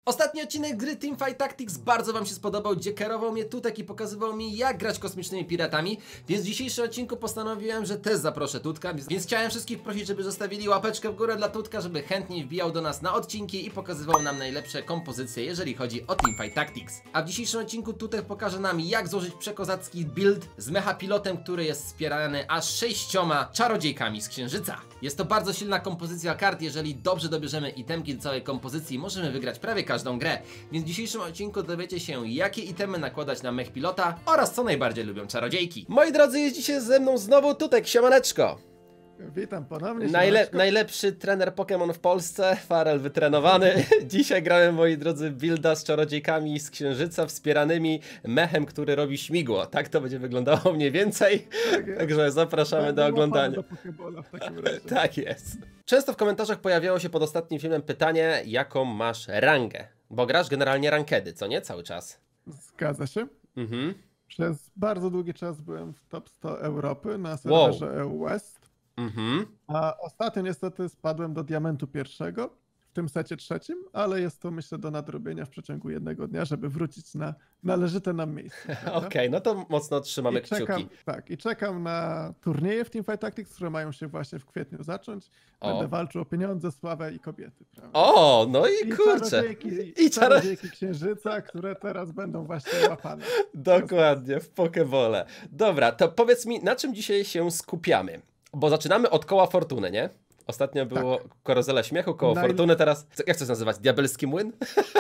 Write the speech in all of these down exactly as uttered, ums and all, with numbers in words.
Ostatni odcinek gry Teamfight Tactics bardzo wam się spodobał, gdzie kierował mnie Tutek i pokazywał mi, jak grać kosmicznymi piratami, więc w dzisiejszym odcinku postanowiłem, że też zaproszę Tutka, więc chciałem wszystkich prosić, żeby zostawili łapeczkę w górę dla Tutka, żeby chętniej wbijał do nas na odcinki i pokazywał nam najlepsze kompozycje, jeżeli chodzi o Teamfight Tactics. A w dzisiejszym odcinku Tutek pokaże nam, jak złożyć przekozacki build z mechapilotem, który jest wspierany aż sześcioma czarodziejkami z Księżyca. Jest to bardzo silna kompozycja kart, jeżeli dobrze dobierzemy itemki do całej kompozycji, możemy wygrać prawie każdą grę. Więc w dzisiejszym odcinku dowiecie się, jakie itemy nakładać na mech pilota oraz co najbardziej lubią czarodziejki. Moi drodzy, jest dzisiaj ze mną znowu Tutek, siemaneczko! Witam ponownie. Najle najlepszy trener Pokémon w Polsce, Farel wytrenowany. Dzisiaj grałem, moi drodzy, builda z czarodziejkami z Księżyca, wspieranymi mechem, który robi śmigło. Tak to będzie wyglądało mniej więcej. Tak Także zapraszamy tak, do oglądania. Do Pokebola w takim razie. Tak jest. Często w komentarzach pojawiało się pod ostatnim filmem pytanie, jaką masz rangę. Bo grasz generalnie rankedy, co nie? Cały czas. Zgadza się. Mhm. Przez bardzo długi czas byłem w top sto Europy na serwerze wow. E U West. Mhm. A ostatnio niestety spadłem do diamentu pierwszego w tym secie trzecim, ale jest to, myślę, do nadrobienia w przeciągu jednego dnia, żeby wrócić na należyte nam miejsce. Okej, okay, no to mocno trzymamy I czekam, kciuki. Tak, i czekam na turnieje w Teamfight Tactics, które mają się właśnie w kwietniu zacząć. Będę o. walczył o pieniądze, sławę i kobiety. Prawda? O, no i, I kurczę. Czarodziejki, I czarodziejki Księżyca, które teraz będą właśnie łapane. Dokładnie, w Pokebole. Dobra, to powiedz mi, na czym dzisiaj się skupiamy? Bo zaczynamy od koła fortuny, nie? Ostatnio było tak. Karuzela śmiechu, koło Najle... fortuny, teraz... Jak chcesz nazywać? Diabelski młyn?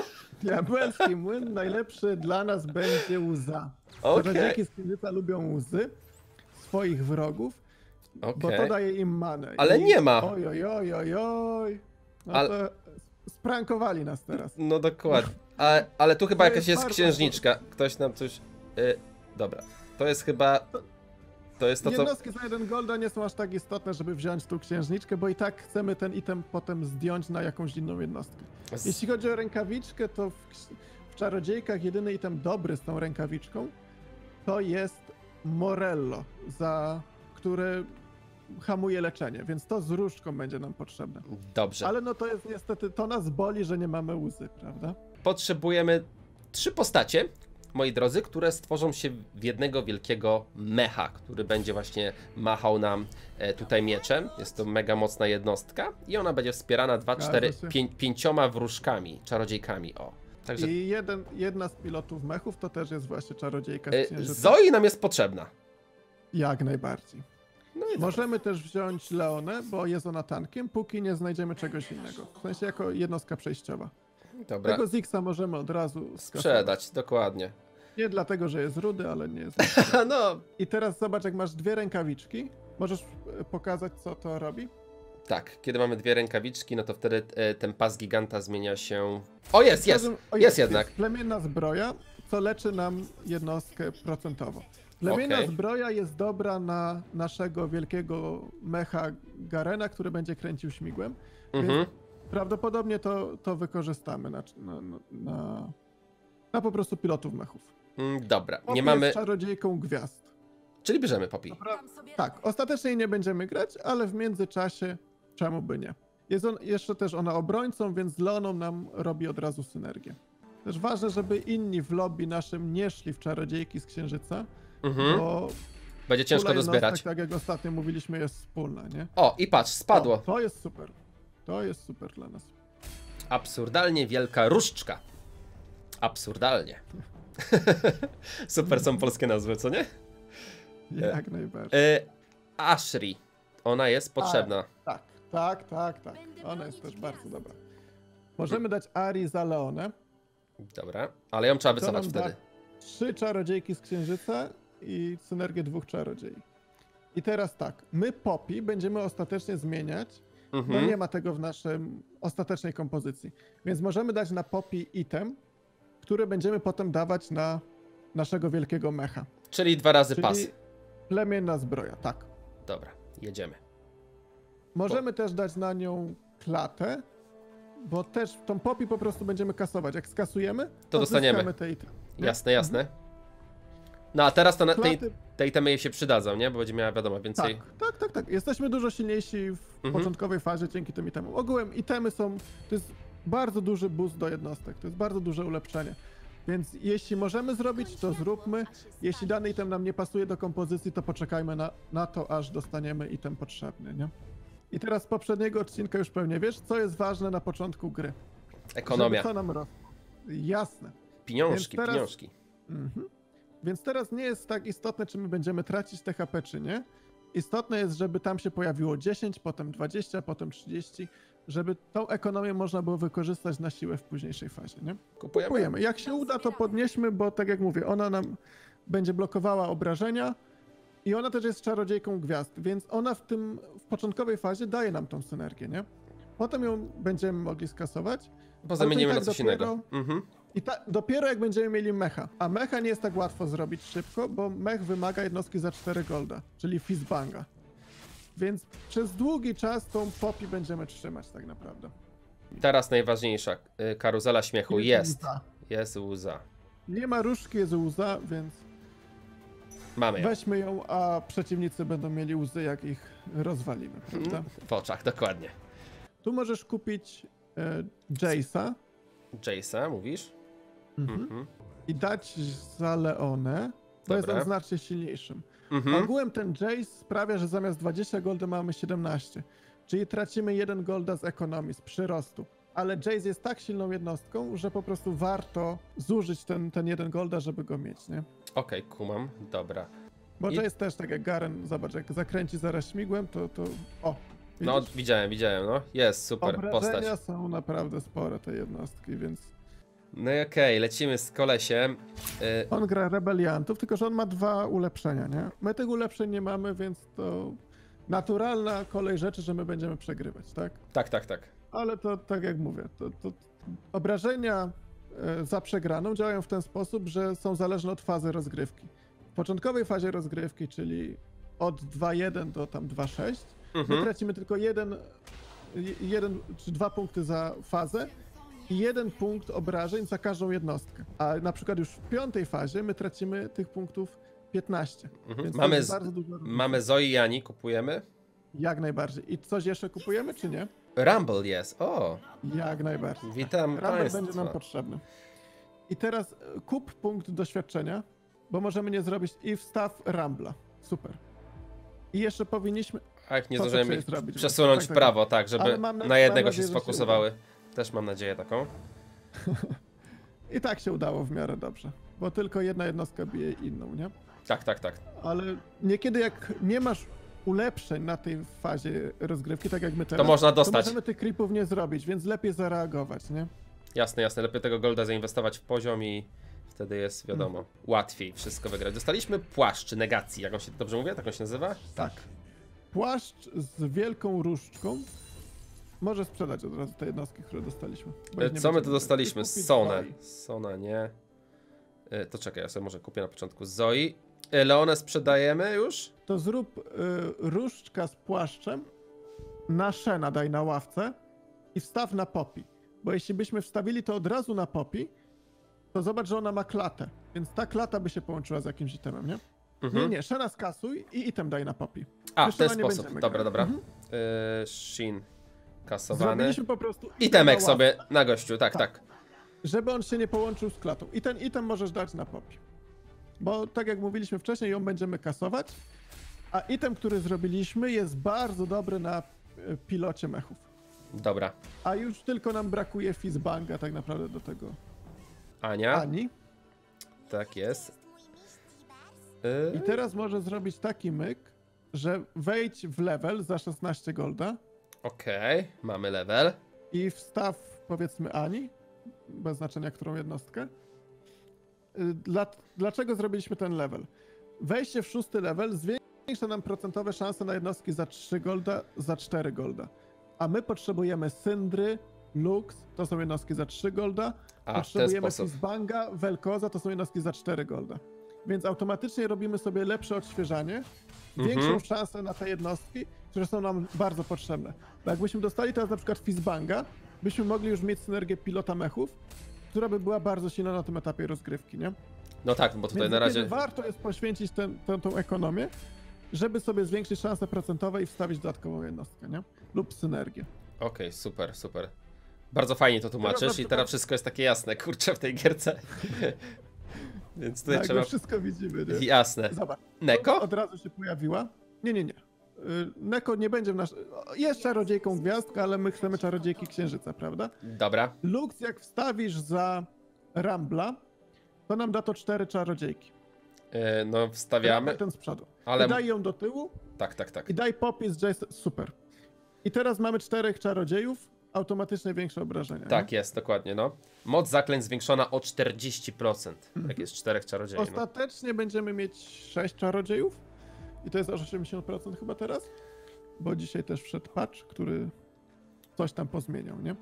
Diabelski młyn, najlepszy dla nas będzie łza. Okay. Czarodziejki z Księżyca lubią łzy swoich wrogów, okay. bo to daje im manę. Ale I... nie ma. Oj, oj, oj, oj, oj. No Ale... to sprankowali nas teraz. No dokładnie. Ale, ale tu chyba to jakaś jest, jest księżniczka. Ktoś nam coś... Yy, dobra, to jest chyba... To jest to, Jednostki co... za jeden golda nie są aż tak istotne, żeby wziąć tą księżniczkę, bo i tak chcemy ten item potem zdjąć na jakąś inną jednostkę. Z... Jeśli chodzi o rękawiczkę, to w, w czarodziejkach jedyny item dobry z tą rękawiczką to jest Morello, za które hamuje leczenie, więc to z różdżką będzie nam potrzebne. Dobrze. Ale no to jest niestety, to nas boli, że nie mamy łzy, prawda? Potrzebujemy trzy postacie, moi drodzy, które stworzą się w jednego wielkiego mecha, który będzie właśnie machał nam e, tutaj mieczem. Jest to mega mocna jednostka i ona będzie wspierana dwa, cztery, pię pięcioma wróżkami, czarodziejkami, o. Także... I jeden, jedna z pilotów mechów to też jest właśnie czarodziejka z e, Księżyca. Zoe nam jest potrzebna. Jak najbardziej. No i Możemy też wziąć Leonę, bo jest ona tankiem, póki nie znajdziemy czegoś innego. W sensie jako jednostka przejściowa. Dobra. Tego Zixa możemy od razu skasować. Sprzedać, dokładnie. Nie dlatego, że jest rudy, ale nie jest. No. I teraz zobacz, jak masz dwie rękawiczki. Możesz pokazać, co to robi? Tak, kiedy mamy dwie rękawiczki, no to wtedy e, ten pas giganta zmienia się... O, jest, jest, o, jest, jest jednak. Jest plemienna zbroja, co leczy nam jednostkę procentowo. Plemienna okay. zbroja jest dobra na naszego wielkiego mecha Garena, który będzie kręcił śmigłem. Mhm. Więc prawdopodobnie to, to wykorzystamy na, na, na, na po prostu pilotów mechów. Mm, dobra, Poppy nie mamy... jest czarodziejką gwiazd. Czyli bierzemy Poppy. Tak, ostatecznie nie będziemy grać, ale w międzyczasie czemu by nie. Jest on, jeszcze też ona obrońcą, więc z Leoną nam robi od razu synergię. Też ważne, żeby inni w lobby naszym nie szli w czarodziejki z Księżyca, mhm. bo będzie ciężko dozbierać. Tak jak ostatnio mówiliśmy, jest wspólna, nie? O, i patrz, spadło. O, to jest super. To jest super dla nas. Absurdalnie wielka różdżka. Absurdalnie. Super są polskie nazwy, co nie? Jak e, najbardziej. E, Ashri. Ona jest potrzebna. A, tak, tak, tak, tak. Ona jest też bardzo dobra. Możemy dać Ari za Leonę. Dobra, ale ją trzeba wycofać wtedy. Trzy czarodziejki z Księżyca i synergię dwóch czarodziei. I teraz tak, my Poppy będziemy ostatecznie zmieniać, mhm. bo nie ma tego w naszym ostatecznej kompozycji. Więc możemy dać na Poppy item, który będziemy potem dawać na naszego wielkiego mecha. Czyli dwa razy Czyli pas. Plemienna zbroja, tak. Dobra, jedziemy. Możemy po... też dać na nią klatę, bo też tą Poppy po prostu będziemy kasować. Jak skasujemy, to, to dostaniemy. Te item, jasne, jasne. Mhm. No a teraz to na tej, te itemy jej się przydadzą, nie? Bo będzie miała, wiadomo, więcej... Tak, tak, tak, tak. Jesteśmy dużo silniejsi w mhm. początkowej fazie dzięki tym itemom. Ogółem itemy są... To jest bardzo duży boost do jednostek, to jest bardzo duże ulepszenie. Więc jeśli możemy zrobić, to zróbmy. Jeśli dany item nam nie pasuje do kompozycji, to poczekajmy na, na to, aż dostaniemy item potrzebny, nie? I teraz z poprzedniego odcinka już pewnie wiesz, co jest ważne na początku gry. Ekonomia. Żeby co nam rosło. Jasne. Pieniążki, Więc teraz- pieniążki. Mhm. Więc teraz nie jest tak istotne, czy my będziemy tracić te H P, czy nie. Istotne jest, żeby tam się pojawiło dziesięć, potem dwadzieścia, potem trzydzieści, żeby tą ekonomię można było wykorzystać na siłę w późniejszej fazie, nie? Kupujemy? Kupujemy. Jak się uda, to podnieśmy, bo tak jak mówię, ona nam będzie blokowała obrażenia i ona też jest czarodziejką gwiazd, więc ona w tym, w początkowej fazie daje nam tą synergię, nie? Potem ją będziemy mogli skasować. Bo Ale to zamienimy i na tak coś dopiero- innego. Mhm. I ta, dopiero jak będziemy mieli mecha. A mecha nie jest tak łatwo zrobić szybko, bo mech wymaga jednostki za cztery golda, czyli Fizzbanga. Więc przez długi czas tą Poppy będziemy trzymać tak naprawdę. Teraz najważniejsza y, karuzela śmiechu jest. Łza. Jest łza. Nie ma różdżki, jest łza, więc Mamy ją. weźmy ją, a przeciwnicy będą mieli łzy, jak ich rozwalimy, prawda? Mm, w oczach, dokładnie. Tu możesz kupić e, Jace'a Jace'a, mówisz? mhm. Mhm. i dać za Leonę, bo jest Dobra. on znacznie silniejszym. Mhm. Ogółem ten Jace sprawia, że zamiast dwadzieścia golda mamy siedemnaście. Czyli tracimy jeden golda z ekonomii, z przyrostu. Ale Jace jest tak silną jednostką, że po prostu warto zużyć ten, ten jeden golda, żeby go mieć, nie? Okej, kumam. Dobra. Bo I- Jace też tak jak Garen, zobacz, jak zakręci zaraz śmigłem, to... to... O! No, widzisz? widziałem, widziałem, no. Jest, super, Obrażenia postać. są naprawdę spore, te jednostki, więc... No i okej, lecimy z kolesiem. Y, On gra rebeliantów, tylko że on ma dwa ulepszenia, nie? My tych ulepszeń nie mamy, więc to naturalna kolej rzeczy, że my będziemy przegrywać, tak? tak, tak, tak. Ale to tak jak mówię, to, to obrażenia e, za przegraną działają w ten sposób, że są zależne od fazy rozgrywki. W początkowej fazie rozgrywki, czyli od dwa jeden do tam dwa sześć, my Mhm. tracimy tylko jeden, jeden czy dwa punkty za fazę i jeden punkt obrażeń za każdą jednostkę. A na przykład już w piątej fazie my tracimy tych punktów piętnaście. Mhm. Więc to Mamy, jest z, bardzo dużo różnicy. mamy Zoe i Ani, kupujemy. Jak najbardziej. I coś jeszcze kupujemy, czy nie? Rumble jest, o, Jak najbardziej. witam Rumble państwa. będzie nam potrzebny. I teraz e, kup punkt doświadczenia, bo możemy nie zrobić i wstaw Rambla. Super. I jeszcze powinniśmy... Ach, nie to, co zdążyłem chciałeś ich zrobić, przesunąć tak, w tak. prawo, tak, żeby Ale mam na, na- jednego mam się nadzieję, że się sfokusowały. Też mam nadzieję taką. I tak się udało w miarę dobrze. Bo tylko jedna jednostka bije inną, nie? Tak, tak, tak. Ale niekiedy jak nie masz ulepszeń na tej fazie rozgrywki, tak jak my teraz, można to dostać. możemy tych creepów nie zrobić, więc lepiej zareagować, nie? Jasne, jasne. Lepiej tego golda zainwestować w poziom i wtedy jest, wiadomo, łatwiej wszystko wygrać. Dostaliśmy płaszcz negacji, jak on się, dobrze mówię? Tak on się nazywa? Tak. Płaszcz z wielką różdżką. Może sprzedać od razu te jednostki, które dostaliśmy. bo ich nie Co my tu będziemy dostaliśmy? kupić. Sonę. Zoe. Sona nie. E, To czekaj, ja sobie może kupię na początku Zoe. E, Leonę sprzedajemy już? To zrób y, różdżka z płaszczem, na Shena daj na ławce i wstaw na Poppy. Bo jeśli byśmy wstawili to od razu na Poppy, to zobacz, że ona ma klatę. Więc ta klata by się połączyła z jakimś itemem, nie? Mhm. Nie, nie, Shena skasuj i item daj na Poppy. A, w Wiesz, ten ona nie sposób. będziemy Dobra, grać. dobra. Mhm. E, Shin kasowany. Zrobiliśmy po prostu item Itemek na sobie ławce, na gościu, tak, Tak. tak. żeby on się nie połączył z klatą. I ten item możesz dać na Poppy. Bo tak jak mówiliśmy wcześniej, ją będziemy kasować, a item, który zrobiliśmy, jest bardzo dobry na e, pilocie mechów. Dobra. A już tylko nam brakuje Fizzbanga tak naprawdę do tego Ania, Ani. tak jest. I E, teraz może zrobić taki myk, że wejdź w level za szesnaście golda Okej, mamy level. i wstaw powiedzmy Ani, bez znaczenia którą jednostkę. Y, Dla, dlaczego zrobiliśmy ten level? Wejście w szósty level zwiększa nam procentowe szanse na jednostki za trzy golda, za cztery golda. A my potrzebujemy Syndry, Lux, to są jednostki za trzy golda. A, w ten Potrzebujemy sposób. Fizzbanga, Velkoza, to są jednostki za cztery golda. Więc automatycznie robimy sobie lepsze odświeżanie, większą Mhm. szansę na te jednostki, które są nam bardzo potrzebne. Bo jakbyśmy dostali teraz na przykład Fizzbanga, byśmy mogli już mieć synergię pilota mechów, która by była bardzo silna na tym etapie rozgrywki, nie? No tak, bo tutaj Więc na niekiedy razie... warto jest poświęcić ten, tę, tą ekonomię, żeby sobie zwiększyć szanse procentowe i wstawić dodatkową jednostkę, nie? Lub synergię. Okej, super, super. Bardzo fajnie to tłumaczysz Teraz i na teraz przykład- wszystko jest takie jasne, kurczę, w tej gierce. Więc tutaj Tak, trzeba... my wszystko widzimy, nie? Jasne. Zobacz. Neko? Od razu się pojawiła. Nie, nie, nie. Y, Neko nie będzie w nasz... Jest czarodziejką gwiazdka, ale my chcemy czarodziejki księżyca, prawda? Dobra. Lux, jak wstawisz za Rambla, to nam da to cztery czarodziejki. Yy, no wstawiamy, Rambla ten z przodu. ale... I daj ją do tyłu Tak, tak, tak. i daj popis Jason. Super. I teraz mamy czterech czarodziejów, automatycznie większe obrażenia. Tak nie? jest, dokładnie, no. Moc zaklęć zwiększona o czterdzieści procent, jak jest czterech czarodziei. No. Ostatecznie będziemy mieć sześć czarodziejów i to jest aż osiemdziesiąt procent chyba teraz, bo dzisiaj też wszedł patch, który coś tam pozmieniał, nie?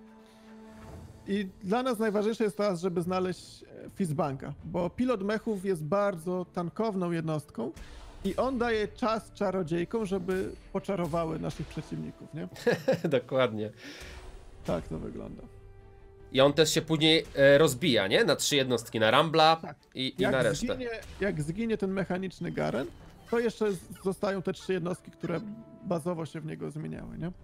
I dla nas najważniejsze jest teraz, żeby znaleźć e, Fizzbanga, bo pilot mechów jest bardzo tankowną jednostką i on daje czas czarodziejkom, żeby poczarowały naszych przeciwników, nie? Dokładnie. Tak to wygląda. I on też się później e, rozbija, nie? Na trzy jednostki, na Rambla Tak. i, i Jak na resztę. zginie, jak zginie ten mechaniczny Garen, to jeszcze z- zostają te trzy jednostki, które bazowo się w niego zmieniały, nie?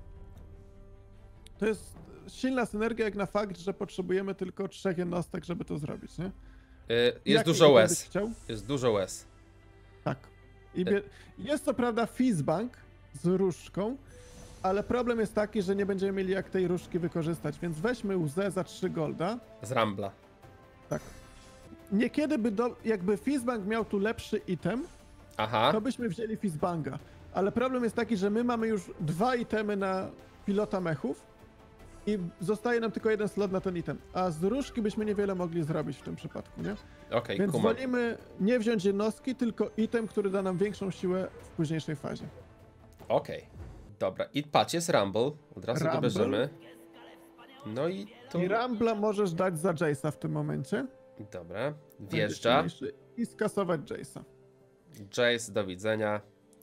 To jest silna synergia jak na fakt, że potrzebujemy tylko trzech jednostek, żeby to zrobić, nie? E, jest Jaki dużo item łez. byś chciał? Jest dużo łez. Tak. I bie... Jest co prawda Fizzbang z różdżką, ale problem jest taki, że nie będziemy mieli jak tej różdżki wykorzystać, więc weźmy łzę za trzy golda. Z Rambla. Tak. Niekiedy by do... jakby Fizzbang miał tu lepszy item, Aha. to byśmy wzięli Fizzbanga. Ale problem jest taki, że my mamy już dwa itemy na pilota mechów i zostaje nam tylko jeden slot na ten item. A z różdżki byśmy niewiele mogli zrobić w tym przypadku, nie? Okej, Więc kumam. wolimy nie wziąć jednostki, tylko item, który da nam większą siłę w późniejszej fazie. Okej. Dobra, i patrz, jest Rumble. Od razu go Rumble. bierzemy. No i to... I Rambla możesz dać za Jace'a w tym momencie. Dobra, Będzie wjeżdża. silniejszy. I skasować Jace'a. Jace, do widzenia.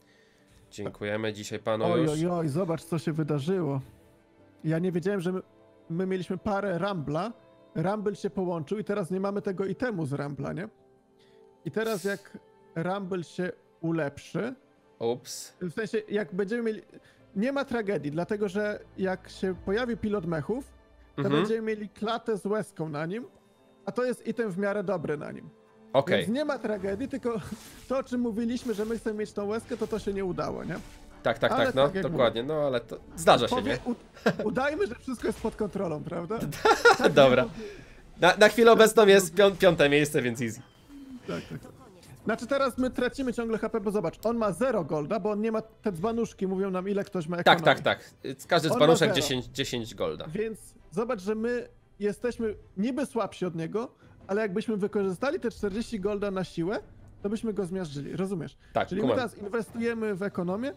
Dziękujemy dzisiaj panu Oj, już. oj, oj, zobacz co się wydarzyło. Ja nie wiedziałem, że my, my mieliśmy parę Rambla. Rumble się połączył i teraz nie mamy tego itemu z Rambla, nie? I teraz jak Rumble się ulepszy, Ups. w sensie jak będziemy mieli... Nie ma tragedii, dlatego że jak się pojawi pilot mechów, to Mhm. będziemy mieli klatę z łezką na nim, a to jest item w miarę dobry na nim. Okej. Więc nie ma tragedii, tylko to, o czym mówiliśmy, że my chcemy mieć tą łezkę, to to się nie udało, nie? Tak, tak, Ale tak, no, tak jak dokładnie, no ale to zdarza się, Powie, nie? u, udajmy, że wszystko jest pod kontrolą, prawda? Dobra. Na, na chwilę obecną jest pią piąte miejsce, więc easy. Tak, tak. Znaczy teraz my tracimy ciągle H P, bo zobacz, on ma zero golda, bo on nie ma, te dzbanuszki mówią nam ile ktoś ma Tak, ekonomii. tak, tak. Każdy z On ma panuszek zero. dziesięć, dziesięć golda. Więc zobacz, że my jesteśmy niby słabsi od niego, ale jakbyśmy wykorzystali te czterdzieści golda na siłę, to byśmy go zmiażdżyli, rozumiesz? Tak, Czyli my kumam. teraz inwestujemy w ekonomię,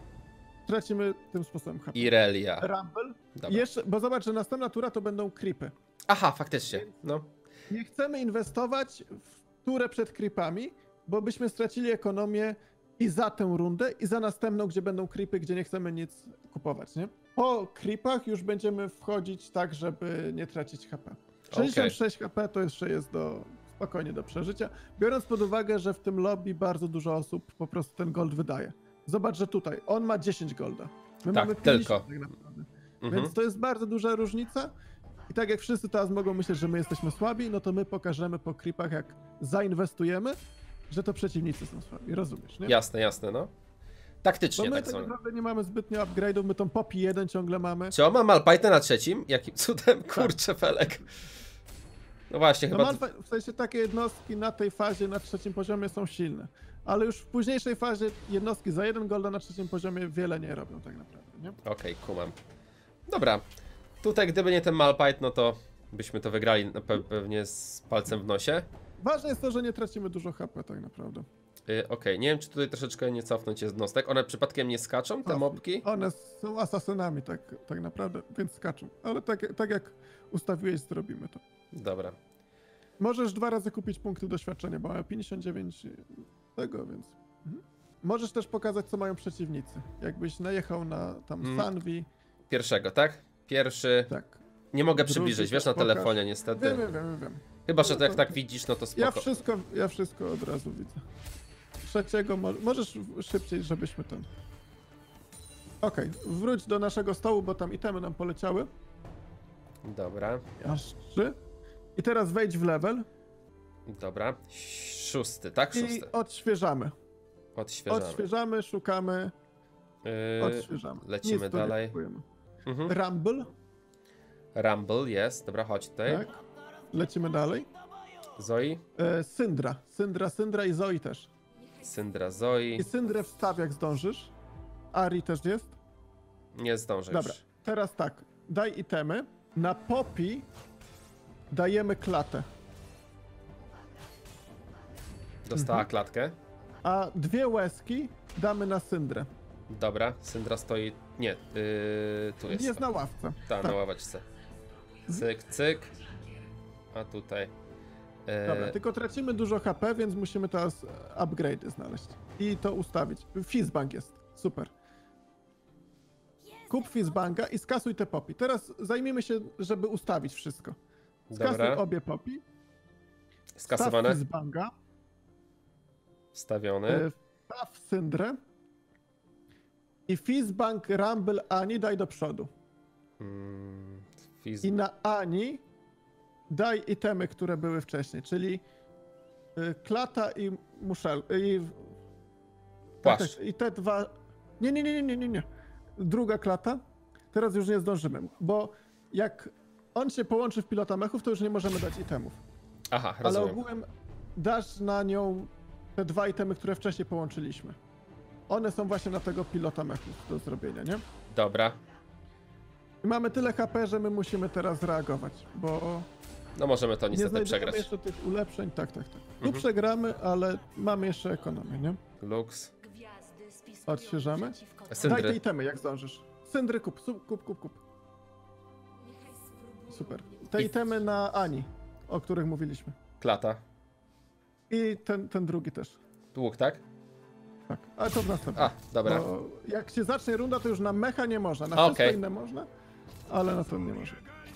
tracimy tym sposobem H P. Irelia. Rumble. Dobra. I jeszcze, bo zobacz, że następna tura to będą creepy. Aha, faktycznie, no. Nie chcemy inwestować w turę przed creepami, bo byśmy stracili ekonomię i za tę rundę, i za następną, gdzie będą creepy, gdzie nie chcemy nic kupować, nie? Po creepach już będziemy wchodzić tak, żeby nie tracić H P. sześćdziesiąt sześć H P to jeszcze jest do, spokojnie do przeżycia, biorąc pod uwagę, że w tym lobby bardzo dużo osób po prostu ten gold wydaje. Zobacz, że tutaj on ma dziesięć golda. My Tak, mamy tylko. pięćdziesiąt tak naprawdę. Mhm. Więc to jest bardzo duża różnica. I tak jak wszyscy teraz mogą myśleć, że my jesteśmy słabi, no to my pokażemy po creepach, jak zainwestujemy, że to przeciwnicy są słabi. Rozumiesz, nie? Jasne, jasne, no. Bo Taktycznie my tak tak zwane. naprawdę nie mamy zbytnio upgrade'ów, my tą popi jeden ciągle mamy. Czy on ma Malphite na trzecim? Jakim cudem? Kurczę, Felek. No właśnie, No chyba... Malphite, w sensie takie jednostki na tej fazie, na trzecim poziomie są silne. Ale już w późniejszej fazie jednostki za jeden golda na trzecim poziomie wiele nie robią tak naprawdę, nie? Okej, kumam. Dobra. Tutaj gdyby nie ten Malphite, no to byśmy to wygrali na pe pewnie z palcem w nosie. Ważne jest to, że nie tracimy dużo H P tak naprawdę. Yy, Okej, nie wiem czy tutaj troszeczkę nie cofnąć jednostek. One przypadkiem nie skaczą, te mobki? One są asasynami tak, tak naprawdę, więc skaczą. Ale tak, tak jak ustawiłeś, zrobimy to. Dobra. Możesz dwa razy kupić punkty doświadczenia, bo mają pięćdziesiąt dziewięć tego, więc... Mhm. Możesz też pokazać, co mają przeciwnicy. Jakbyś najechał na tam Mm. Sanvi, Pierwszego, tak? Pierwszy... tak. Nie mogę Drugi przybliżyć, też wiesz, na pokaż. telefonie niestety. Wiem, wiem, wiem, wiem. Chyba, że No to jak to- tak widzisz, no to spoko. Ja wszystko, ja wszystko od razu widzę. Trzeciego mo możesz szybciej, żebyśmy ten... Okej, wróć do naszego stołu, bo tam itemy nam poleciały. Dobra. Aż trzy. I teraz wejdź w level. Dobra. Szósty, tak? Szósty. I odświeżamy. Odświeżamy. Odświeżamy, szukamy. Yy, Odświeżamy. lecimy Nic tu dalej. nie kupujemy. Mhm. Rumble. Rumble jest. Dobra, chodź tutaj. Tak. Lecimy dalej. Zoe. E, Syndra. Syndra, Syndra i Zoe też. Syndra, Zoe. I Syndrę wstaw jak zdążysz. Ari też jest. Nie zdążę Dobra, już. teraz tak. Daj itemy. Na Poppy dajemy klatę. Dostała Mhm. klatkę. A dwie łezki damy na Syndrę. Dobra, Syndra stoi... Nie, yy, tu jest. Jest na ławce. Ta, tak. na ławeczce. Cyk, cyk. A tutaj... E, Dobra, tylko tracimy dużo H P, więc musimy teraz upgrade'y znaleźć. I to ustawić. Fizzbang jest. Super. Kup Fizzbanga i skasuj te Poppy. Teraz zajmijmy się, żeby ustawić wszystko. Skasuj Dobra. obie Poppy. Skasowane. Staw Fizzbanga. Wstawiony. y, Staw Syndrę. I Fizzbang, Rumble, Ani daj do przodu. Mm, Fizz... I na Ani daj itemy, które były wcześniej, czyli y, klata i muszel... I, Płaszcz. tak, I te dwa... Nie, nie, nie, nie, nie, nie. Druga klata. Teraz już nie zdążymy, bo jak on się połączy w pilota mechów, to już nie możemy dać itemów. Aha, Ale rozumiem. ogółem dasz na nią te dwa itemy, które wcześniej połączyliśmy. One są właśnie na tego pilota mechów do zrobienia, nie? Dobra. I mamy tyle H P, że my musimy teraz reagować, bo No możemy to nie niestety znajdujemy przegrać. jeszcze tych ulepszeń. Tak, tak, tak. Tu Mhm. przegramy, ale mamy jeszcze ekonomię, nie? Lux. Odświeżamy. Daj Syndry. te itemy, jak zdążysz. Syndry kup, su- kup, kup, kup. Super. Te I- itemy na Ani, o których mówiliśmy. Klata. I ten, ten drugi też. Łuk, tak? Tak, ale to w następnym. A, dobra. Bo jak się zacznie runda, to już na mecha nie można. Na Okej. wszystko inne można, ale na to nie można.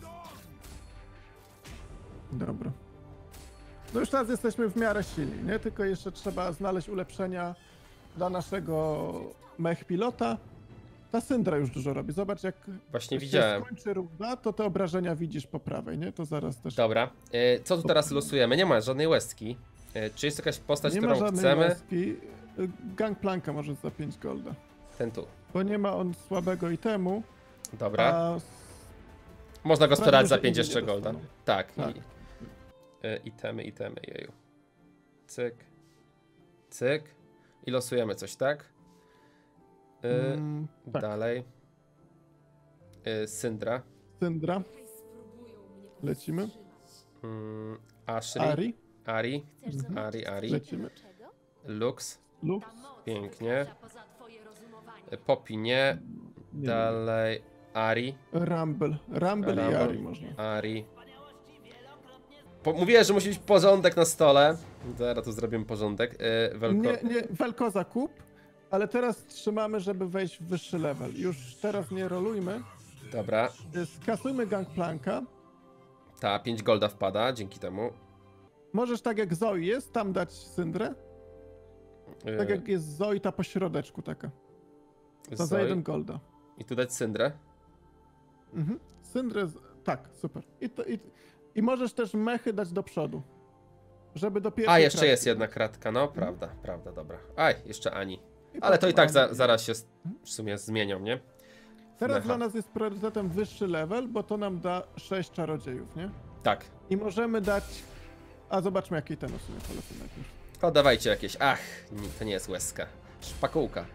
Dobra. No już teraz jesteśmy w miarę silni, nie? Tylko jeszcze trzeba znaleźć ulepszenia dla naszego mech pilota. Ta Syndra już dużo robi. Zobacz, jak Właśnie jak widziałem. się skończy runda, to te obrażenia widzisz po prawej, nie? To zaraz też... Dobra. E, co tu teraz losujemy? Nie ma żadnej łezki. E, czy jest jakaś postać, nie którą ma żadnej chcemy? łaski. Gangplanka może za pięć golda. Ten tu. Bo nie ma on słabego itemu, Dobra. a Można go sprawdzę, sprzedać za że pięć inne jeszcze nie golda. dostaną. Tak. Tak. I, e, itemy, itemy, jeju. Cyk. Cyk. I losujemy coś, tak? E, mm, tak. Dalej. E, Syndra. Syndra. Lecimy. Mm, Ashley. Ari. Ari. Ari, Ari. Lecimy. Lux. Lux. Pięknie. E, Poppy nie. Nie. Dalej. Ari. Rumble. Rumble i Rumble. Ari można. Ari. Po, mówiłem, że musi być porządek na stole. Zaraz tu zrobimy porządek. E, Welko... Nie, nie, Velkoza kup, ale teraz trzymamy, żeby wejść w wyższy level. Już teraz nie rolujmy. Dobra. Skasujmy Gangplanka. Ta, pięć golda wpada dzięki temu. Możesz tak jak Zoe jest, tam dać Syndrę. E, Tak jak jest Zoe, ta po środeczku taka. To za Zoe. jeden golda. I tu dać Syndrę. Mhm. Syndrę, z- tak, super. I, to, i, I możesz też mechy dać do przodu. Żeby do pierwszej A, jeszcze kratki jest jedna dać. kratka, no prawda, prawda, dobra. Aj, jeszcze Ani. I Ale to i tak za, mamy. zaraz się s- w sumie zmienią, nie? Teraz Mecha. dla nas jest priorytetem wyższy level, bo to nam da sześć czarodziejów, nie? Tak. I możemy dać... A zobaczmy, jakie ten w sumie polecimy najpierw. O, dawajcie jakieś. Ach, nie, to nie jest łezka. Szpakułka.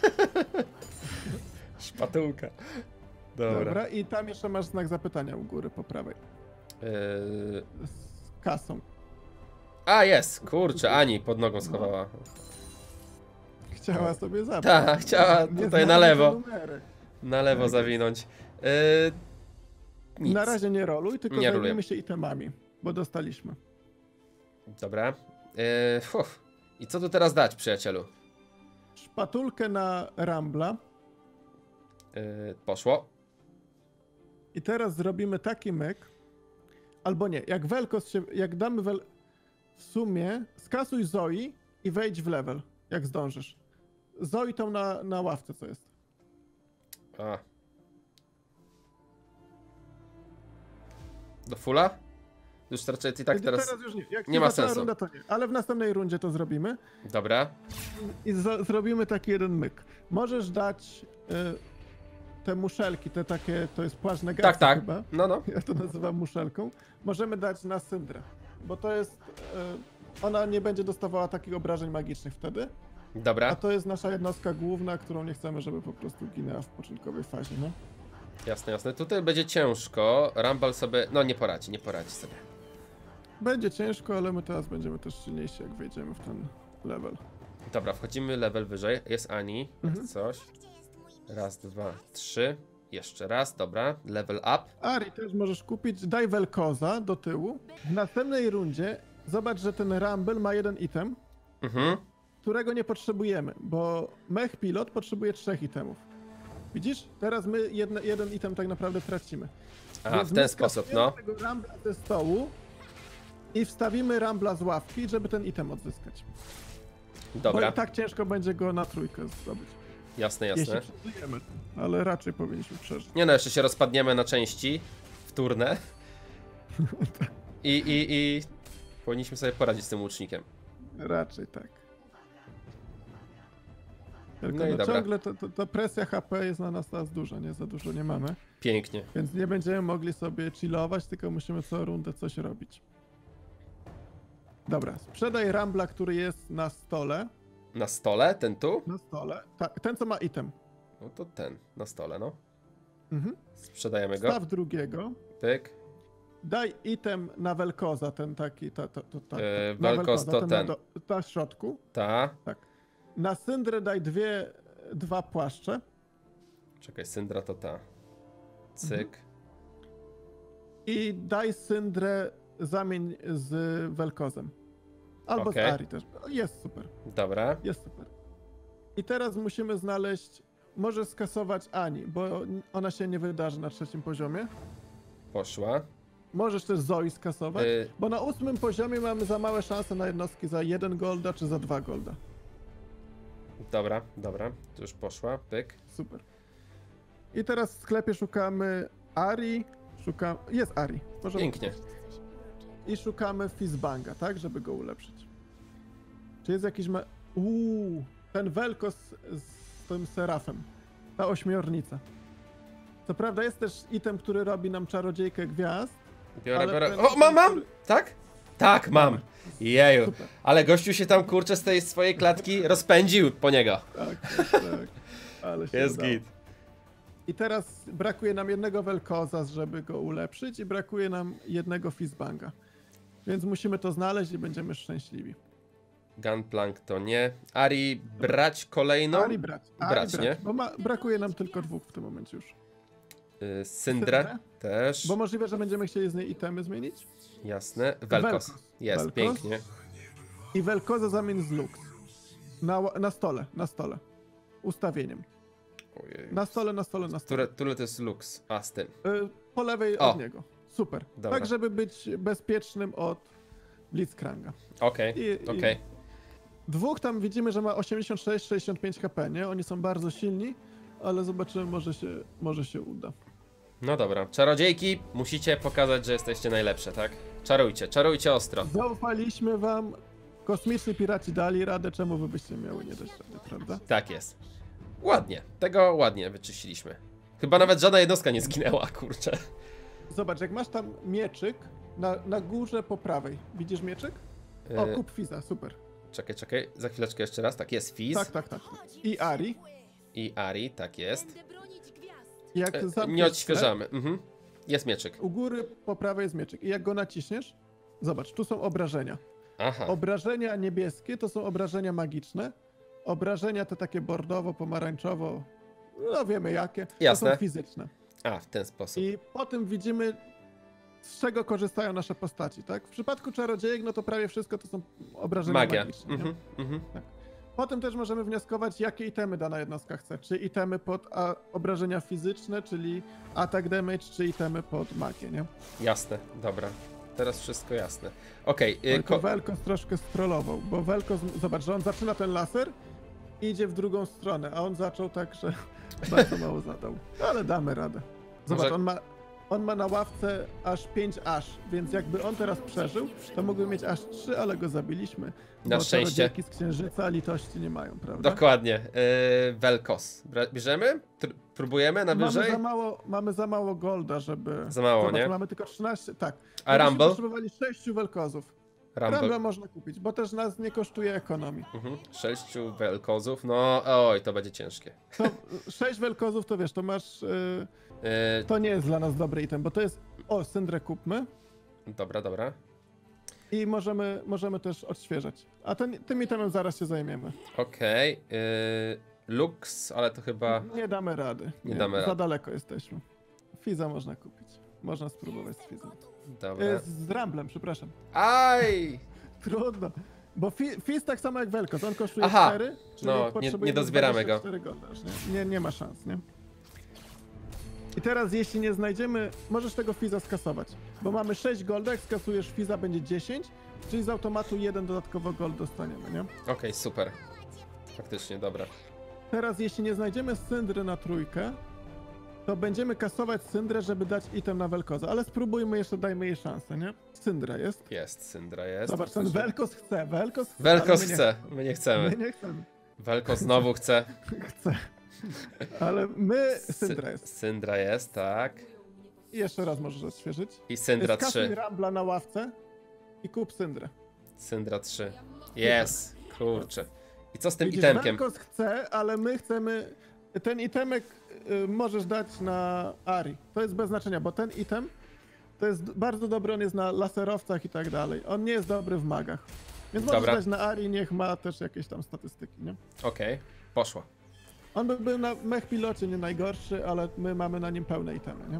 Szpatułka. Dobra. Dobra, i tam jeszcze masz znak zapytania u góry po prawej. Yy... Z kasą. A, jest, kurczę, Ani pod nogą schowała. Chciała sobie zabrać. Tak, chciała Nie tutaj znamy na lewo. te numery. Na lewo Tak. zawinąć. Yy... Nic. Na razie nie roluj, tylko Nie zajmijmy rolujemy. się itemami, bo dostaliśmy. Dobra. Yy... Fuf. I co tu teraz dać, przyjacielu? Szpatulkę na Rambla. Yy... Poszło. I teraz zrobimy taki myk. Albo nie, jak Velkos się, jak damy wel... W sumie skasuj Zoe i wejdź w level, jak zdążysz. Zoe tą na, na ławce, co jest. A. Do fulla? Już raczej i tak teraz... Teraz już nie, Jak nie ma zaczęła sensu. Runda, to nie. Ale w następnej rundzie to zrobimy. Dobra. I z- zrobimy taki jeden myk. Możesz dać y, te muszelki, te takie, to jest płaszcz negacji Tak, tak. chyba. No, no. Ja to nazywam muszelką. Możemy dać na Syndrę, bo to jest... Y, ona nie będzie dostawała takich obrażeń magicznych wtedy. Dobra. A to jest nasza jednostka główna, którą nie chcemy, żeby po prostu ginęła w początkowej fazie, no. Jasne, jasne. Tutaj będzie ciężko. Rumble sobie... No, nie poradzi, nie poradzi sobie. Będzie ciężko, ale my teraz będziemy też silniejsi, jak wejdziemy w ten level. Dobra, wchodzimy level wyżej. Jest Ani. Mhm. Coś. Raz, dwa, trzy. Jeszcze raz, dobra. Level up. Ari też możesz kupić, daj Velkoza do tyłu. W następnej rundzie zobacz, że ten Rumble ma jeden item, Mhm. którego nie potrzebujemy, bo Mech Pilot potrzebuje trzech itemów. Widzisz? Teraz my jedne, jeden item tak naprawdę tracimy. Aha, Więc w ten my sposób, skasujemy no. tego Rumbla ze stołu i wstawimy Rumbla z ławki, żeby ten item odzyskać. Dobra, Bo i tak ciężko będzie go na trójkę zdobyć. jasne, Jeśli jasne. przeżyjemy, ale raczej powinniśmy przeżyć. Nie no, jeszcze się rozpadniemy na części wtórne. I, i, i... Powinniśmy sobie poradzić z tym łucznikiem. Raczej tak. Tylko No i no dobra. ciągle to, to, to presja H P jest na nas teraz duża, nie? Za dużo nie mamy. Pięknie. Więc nie będziemy mogli sobie chillować, tylko musimy co rundę coś robić. Dobra, sprzedaj Rambla, który jest na stole. Na stole? Ten tu? Na stole. Tak, ten co ma item. No to ten, na stole, no. Mhm. Sprzedajemy go. Staw drugiego. Pyk. Daj item na Velkoza, ten taki, ta, ta, ta, ta, Yy, na Velkoz to na ten. do- na środku. Ta. Tak. Na Syndrę daj dwie, dwa płaszcze. Czekaj, Syndra to ta. Cyk. I daj Syndrę zamień z Velkozem. Albo Okej. z Ari też. Jest super, Dobra. jest super. I teraz musimy znaleźć, może skasować Ani, bo ona się nie wydarzy na trzecim poziomie. Poszła. Możesz też Zoe skasować, Yy. bo na ósmym poziomie mamy za małe szanse na jednostki za jeden golda czy za dwa golda. Dobra, dobra. Tu już poszła. Pyk. Super. I teraz w sklepie szukamy Ari, szukamy... Jest Ari. Możemy... Pięknie. I szukamy Fizzbanga, tak? Żeby go ulepszyć. Czy jest jakiś... Ma... Uuu, ten Velkos z tym serafem. Ta ośmiornica. Co prawda jest też item, który robi nam czarodziejkę gwiazd. Biorę, Ale biorę. ten- O, mam, mam! który- Tak? Tak, mam. Jeju. Super. Ale gościu się tam, kurczę, z tej swojej klatki rozpędził po niego. Tak, tak, tak. Ale się Jest udało. git. I teraz brakuje nam jednego Velkoza, żeby go ulepszyć i brakuje nam jednego Fizzbanga. Więc musimy to znaleźć i będziemy szczęśliwi. Gunplank to nie. Ari brać kolejną. Ari brać. Ari Brać, brać, nie? Bo ma, brakuje nam tylko dwóch w tym momencie już. Y, Syndrę Syndrę? też. Bo możliwe, że będziemy chcieli z niej itemy zmienić. Jasne. Velkos. Velkos. Jest, Velkos. pięknie. I Velkoza zamień z Lux. Na, ła- na stole, na stole. Ustawieniem. Ojej. Na stole, na stole, na stole. Które, które to jest Lux? A, z tym. Y, po lewej O. od niego. Super. Dobra. Tak, żeby być bezpiecznym od Blitzcranga. Okej, I- i- okej. Dwóch tam widzimy, że ma osiemdziesiąt sześć sześćdziesiąt pięć H P, nie? Oni są bardzo silni, ale zobaczymy, może się, może się uda. No dobra. Czarodziejki, musicie pokazać, że jesteście najlepsze, tak? Czarujcie, czarujcie ostro. Zaufaliśmy wam, kosmiczni piraci dali radę, czemu wy byście miały nie dać rady, prawda? Tak jest. Ładnie. Tego ładnie wyczyściliśmy. Chyba nawet żadna jednostka nie zginęła, kurczę. Zobacz, jak masz tam mieczyk, na, na górze po prawej, widzisz mieczyk? O, Y, kup Fiza, super. Czekaj, czekaj. Za chwileczkę jeszcze raz. Tak jest. Fizz. Tak, tak, tak. I Ari, I Ari, tak jest. Będę bronić gwiazd. jak E, zamkniesz nie sklep, odświeżamy. Mhm. Jest mieczyk. u góry po prawej jest mieczyk i jak go naciśniesz, zobacz, tu są obrażenia. Aha. Obrażenia niebieskie to są obrażenia magiczne. Obrażenia te takie bordowo-pomarańczowo, no wiemy jakie, to Jasne. są fizyczne. A, w ten sposób. I po tym widzimy, z czego korzystają nasze postaci, tak? W przypadku czarodziejek, no to prawie wszystko to są obrażenia Magia. magiczne. Nie? Mhm, mhm. Potem też możemy wnioskować, jakie itemy dana jednostka chce. Czy itemy pod a, obrażenia fizyczne, czyli attack damage, czy itemy pod magię, nie? Jasne, dobra. Teraz wszystko jasne. Okej, No y, i to ko- Velkos troszkę strollował, bo Velkos, zobacz, że on zaczyna ten laser i idzie w drugą stronę, a on zaczął tak, że bardzo mało zadał. Ale damy radę. Zobacz, Może- on ma on ma na ławce aż pięć aż, więc jakby on teraz przeżył, to mógłby mieć aż trzy, ale go zabiliśmy. Na bo szczęście. czarodziejki z księżyca litości nie mają, prawda? Dokładnie. Yy, Vel'Koz. Bra- Bierzemy? Tr- próbujemy na Mamy wyżej? za mało, mamy za mało golda, żeby... Za mało, Zobacz, nie? mamy tylko trzynaście, tak. A Gdybyśmy Rumble? potrzebowali sześciu Vel'Kozów. Rumble. Rumble można kupić, bo też nas nie kosztuje ekonomii. Mhm. Sześciu Vel'Kozów. No, oj, to będzie ciężkie. To sześć Vel'Kozów to wiesz, to masz... Yy, Yy, to nie jest dla nas dobry item, bo to jest... O, Syndrę kupmy. dobra, dobra. I możemy, możemy też odświeżać. A ten, tym itemem zaraz się zajmiemy. Okej. Okay. Yy, Lux, ale to chyba... Nie damy rady. Nie damy Za rady. daleko jesteśmy. Fiza można kupić. Można spróbować z Fizem. Dobra. E, z Ramblem, przepraszam. Aj! Trudno. Bo fi, Fiz tak samo jak Vel'Koz, on kosztuje Aha. cztery, czyli No, nie- potrzebujemy nie dozbieramy dwadzieścia cztery golda już, nie? nie? Nie ma szans, nie? I teraz jeśli nie znajdziemy, możesz tego Fiza skasować, bo mamy sześć golda, jak skasujesz Fiza będzie dziesięć, czyli z automatu jeden dodatkowo gold dostaniemy, nie? Okej, okay, super. Faktycznie, dobra. Teraz jeśli nie znajdziemy Syndry na trójkę, to będziemy kasować Syndrę, żeby dać item na Vel'Koza, ale spróbujmy jeszcze, dajmy jej szansę, nie? Syndra jest. Jest, Syndra jest. Zobacz, ten Vel'Koz chce, Vel'Koz chce, Vel'Koz ale my nie- chce, my nie chcemy. My nie chcemy. Vel'Koz znowu chce. Chce. Ale my, Sy- Syndra jest. Syndra jest, tak. I jeszcze raz możesz odświeżyć. I Syndra Skasuj trzy. Rambla na ławce i kup Syndrę. Syndra trzy. Jest, kurczę. I co z tym Widzisz, itemkiem? Vel'Koz chce, ale my chcemy... Ten itemek y, możesz dać na Ari. To jest bez znaczenia, bo ten item to jest bardzo dobry, on jest na laserowcach i tak dalej. On nie jest dobry w magach. Więc możesz Dobra. dać na Ari, niech ma też jakieś tam statystyki, nie? Okej, okay. Poszło. On by był na mech pilocie nie najgorszy, ale my mamy na nim pełne itemy, nie?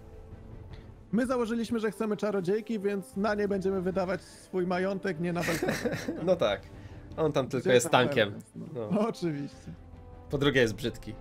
My założyliśmy, że chcemy czarodziejki, więc na nie będziemy wydawać swój majątek, nie na Vel'Koza. No tak. On tam tylko Gdzie jest tam tankiem. teraz, No. No. Oczywiście. Po drugie jest brzydki.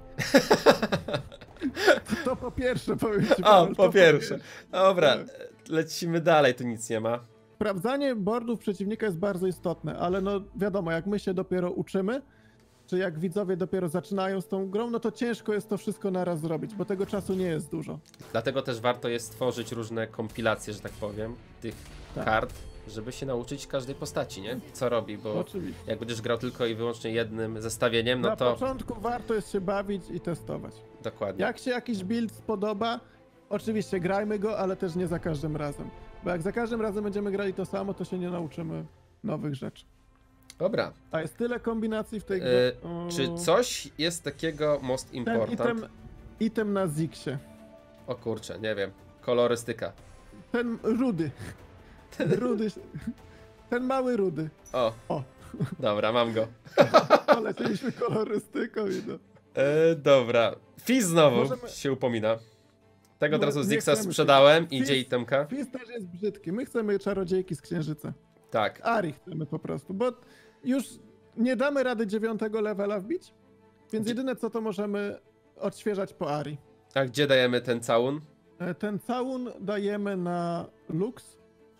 To po pierwsze powiem ci. O, Paweł, po to pierwsze. Dobra, Tak. lecimy dalej, tu nic nie ma. Sprawdzanie boardów przeciwnika jest bardzo istotne, ale no wiadomo, jak my się dopiero uczymy, czy jak widzowie dopiero zaczynają z tą grą, no to ciężko jest to wszystko naraz zrobić, bo tego czasu nie jest dużo. Dlatego też warto jest stworzyć różne kompilacje, że tak powiem, tych Tak. kart, żeby się nauczyć każdej postaci, nie? Co robi, bo Oczywiście. jak będziesz grał tylko i wyłącznie jednym zestawieniem, no Na to początku warto jest się bawić i testować. dokładnie. Jak się jakiś build spodoba, oczywiście grajmy go, ale też nie za każdym razem. Bo jak za każdym razem będziemy grali to samo, to się nie nauczymy nowych rzeczy. Dobra, A jest tyle kombinacji w tej e, grze. O, czy coś jest takiego most ten important? item, item na Zixie. O kurczę, nie wiem, kolorystyka. Ten rudy. Ten rudy. Ten mały rudy. O, O, dobra, mam go. polecieliśmy kolorystyką i to. E, dobra, Fizz znowu Możemy- się upomina. Tego od No, razu nie Zixa chcemy sprzedałem, Fizz- idzie itemka. Fizz też jest brzydki. My chcemy czarodziejki z księżyca. Tak, Ari chcemy po prostu, bo już nie damy rady dziewiątego levela wbić, więc Gdzie- jedyne co to możemy odświeżać po Ari. a gdzie dajemy ten całun? E, Ten całun dajemy na Lux.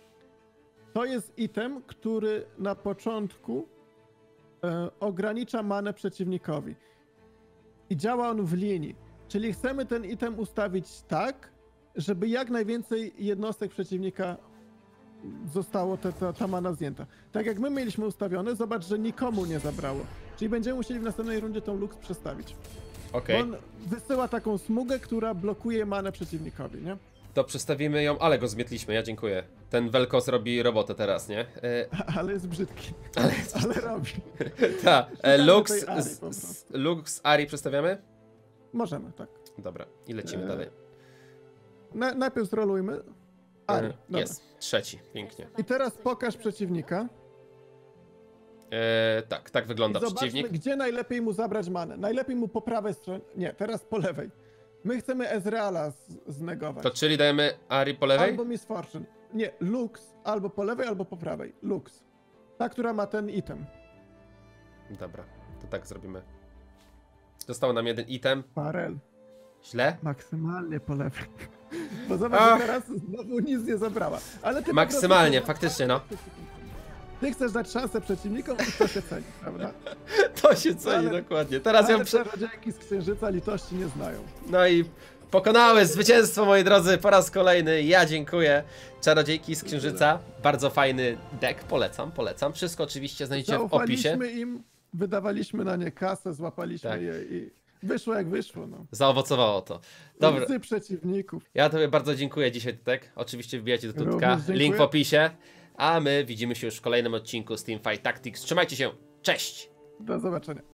To jest item, który na początku e, ogranicza manę przeciwnikowi. I działa on w linii. Czyli chcemy ten item ustawić tak, żeby jak najwięcej jednostek przeciwnika zostało te, ta, ta mana zdjęta. Tak jak my mieliśmy ustawione, zobacz, że nikomu nie zabrało. Czyli będziemy musieli w następnej rundzie tą Lux przestawić. Okej, Bo on wysyła taką smugę, która blokuje manę przeciwnikowi, nie? to przestawimy ją, ale go zmietliśmy, ja dziękuję. Ten Vel'Koz robi robotę teraz, nie? E, Ale jest brzydki. ale Ale robi. ta, e, Szukamy Lux, tej Ari z, po z, prostu. Lux, Ari przestawiamy? Możemy, tak. Dobra, i lecimy E, dalej. Na, najpierw zrolujmy. Ari. E, Dobra. jest, trzeci, pięknie. I teraz pokaż przeciwnika. E, tak, tak wygląda I zobaczmy, przeciwnik. gdzie najlepiej mu zabrać manę. Najlepiej mu po prawej stronie. Nie, teraz po lewej. My chcemy Ezreala z- znegować. To czyli dajemy Ari po lewej? Albo Miss Fortune. Nie, Lux. Albo po lewej, albo po prawej. Lux. Ta, która ma ten item. Dobra, to tak zrobimy. Został nam jeden item. Parel. Źle? Maksymalnie po lewej. Bo zobacz, Ach. że teraz znowu nic nie zabrała. Ale ty po Maksymalnie, prostu- faktycznie, no. Ty chcesz dać szansę przeciwnikom i to się ceni, prawda? To się ceni Ale- dokładnie. Teraz ją Ale prze... czarodziejki z księżyca litości nie znają. No i Pokonały zwycięstwo, moi drodzy, po raz kolejny. Ja dziękuję. Czarodziejki z Księżyca. Bardzo fajny deck, polecam, polecam. Wszystko oczywiście znajdziecie w opisie. Zaufaliśmy im, wydawaliśmy na nie kasę, złapaliśmy Tak. je i wyszło jak wyszło. No. Zaowocowało to. Dobra. Łzy przeciwników. Ja tobie bardzo dziękuję dzisiaj, Tutek. Oczywiście wbijajcie do Tutka. Również dziękuję. Link w opisie. A my widzimy się już w kolejnym odcinku z Teamfight Tactics. Trzymajcie się. Cześć! Do zobaczenia.